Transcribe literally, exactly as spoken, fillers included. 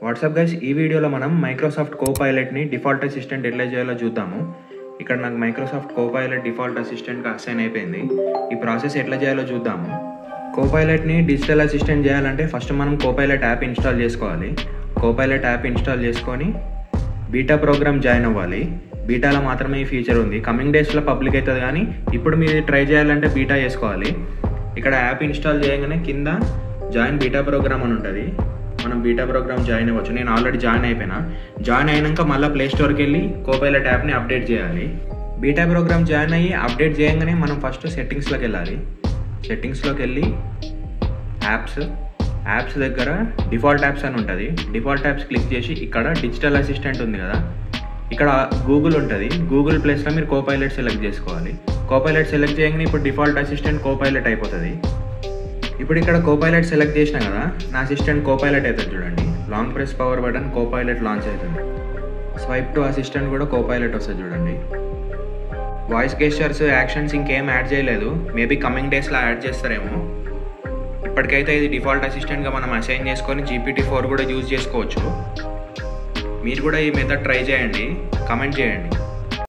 WhatsApp guys, ఈ వీడియోలో మనం మైక్రోసాఫ్ట్ కోపైలట్ని డిఫాల్ట్ అసిస్టెంట్ ఎట్లా చేయాలో చూద్దాము. ఇక్కడ నాకు మైక్రోసాఫ్ట్ కోపైలట్ డిఫాల్ట్ అసిస్టెంట్గా అసైన్ అయిపోయింది. ఈ ప్రాసెస్ ఎట్లా చేయాలో చూద్దాము. కోపైలట్ని డిజిటల్ అసిస్టెంట్ చేయాలంటే ఫస్ట్ మనం కోపైలట్ యాప్ ఇన్స్టాల్ చేసుకోవాలి. కోపైలట్ యాప్ ఇన్స్టాల్ చేసుకొని బీటా ప్రోగ్రామ్ జాయిన్ అవ్వాలి. బీటాలో మాత్రమే ఈ ఫీచర్ ఉంది. కమింగ్ డేస్లో పబ్లిక్ అవుతుంది, కానీ ఇప్పుడు మీరు ట్రై చేయాలంటే బీటా చేసుకోవాలి. ఇక్కడ యాప్ ఇన్స్టాల్ చేయగానే కింద జాయిన్ బీటా ప్రోగ్రామ్ అని ఉంటుంది. మనం బీటా ప్రోగ్రామ్ జాయిన్ అవ్వచ్చు. నేను ఆల్రెడీ జాయిన్ అయిపోయినా. జాయిన్ అయినాక మళ్ళీ ప్లే స్టోర్కి వెళ్ళి కోపైలట్ యాప్ని అప్డేట్ చేయాలి. బీటా ప్రోగ్రామ్ జాయిన్ అయ్యి అప్డేట్ చేయగానే మనం ఫస్ట్ సెట్టింగ్స్లోకి వెళ్ళాలి. సెట్టింగ్స్లోకి వెళ్ళి యాప్స్ యాప్స్ దగ్గర డిఫాల్ట్ యాప్స్ అని ఉంటుంది. డిఫాల్ట్ యాప్స్ క్లిక్ చేసి ఇక్కడ డిజిటల్ అసిస్టెంట్ ఉంది కదా, ఇక్కడ గూగుల్ ఉంటుంది. గూగుల్ ప్లేస్లో మీరు కోపైలట్ సెలెక్ట్ చేసుకోవాలి. కోపైలట్ సెలెక్ట్ చేయగానే ఇప్పుడు డిఫాల్ట్ అసిస్టెంట్ కోపైలట్ అయిపోతుంది. ఇప్పుడు ఇక్కడ కోపైలట్ సెలెక్ట్ చేసినా కదా, నా అసిస్టెంట్ కోపైలట్ అవుతుంది. చూడండి, long press power button Copilot launch అవుతుంది. స్వైప్ టు అసిస్టెంట్ కూడా కోపైలట్ వస్తుంది. చూడండి, వాయిస్ గెస్చర్స్, యాక్షన్స్ ఇంకేం యాడ్ చేయలేదు. మేబీ కమింగ్ డేస్లో యాడ్ చేస్తారేమో. ఇప్పటికైతే ఇది డిఫాల్ట్ అసిస్టెంట్గా మనం అసైన్ చేసుకొని జీపీటీ ఫోర్ కూడా యూజ్ చేసుకోవచ్చు. మీరు కూడా ఈ మెథడ్ ట్రై చేయండి, కమెంట్ చేయండి.